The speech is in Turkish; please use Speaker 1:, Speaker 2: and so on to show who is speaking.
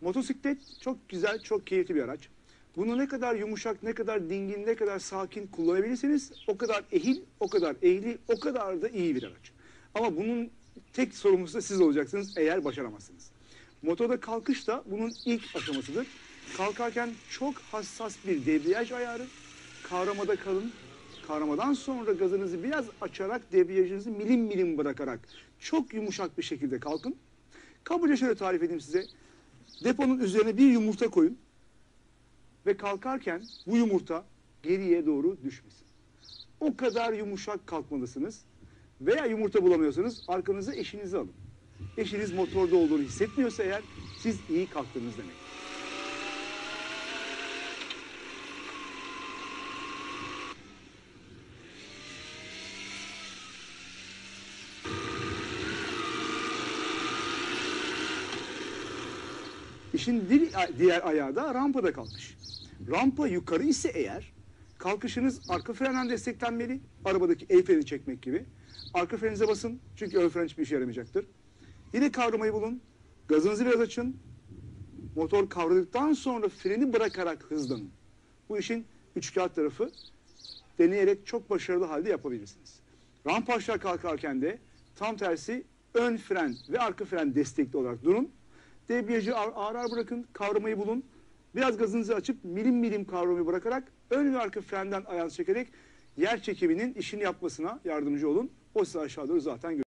Speaker 1: Motosiklet çok güzel, çok keyifli bir araç. Bunu ne kadar yumuşak, ne kadar dingin, ne kadar sakin kullanabilirseniz o kadar ehil, o kadar ehli, o kadar da iyi bir araç. Ama bunun tek sorumlusu da siz olacaksınız eğer başaramazsınız. Motorda kalkış da bunun ilk aşamasıdır. Kalkarken çok hassas bir debriyaj ayarı, kavramada kalın. Kavramadan sonra gazınızı biraz açarak, debriyajınızı milim milim bırakarak çok yumuşak bir şekilde kalkın. Kabaca şöyle tarif edeyim size. Deponun üzerine bir yumurta koyun ve kalkarken bu yumurta geriye doğru düşmesin. O kadar yumuşak kalkmalısınız. Veya yumurta bulamıyorsanız arkanıza eşinizi alın. Eşiniz motorda olduğunu hissetmiyorsa eğer siz iyi kalktınız demek. İşin diğer ayağı da rampada kalkış. Rampa yukarı ise eğer kalkışınız arka frenden desteklenmeli. Arabadaki el freni çekmek gibi. Arka freninize basın çünkü ön fren hiçbir işe yaramayacaktır. Yine kavramayı bulun. Gazınızı biraz açın. Motor kavradıktan sonra freni bırakarak hızlanın. Bu işin üçkağıt tarafı. Deneyerek çok başarılı halde yapabilirsiniz. Rampa aşağı kalkarken de tam tersi ön fren ve arka fren destekli olarak durun. Debriyajı ağır ağır bırakın, kavramayı bulun. Biraz gazınızı açıp milim milim kavramayı bırakarak ön ve arka frenden ayağınızı çekerek yer çekiminin işini yapmasına yardımcı olun. O size aşağı doğru zaten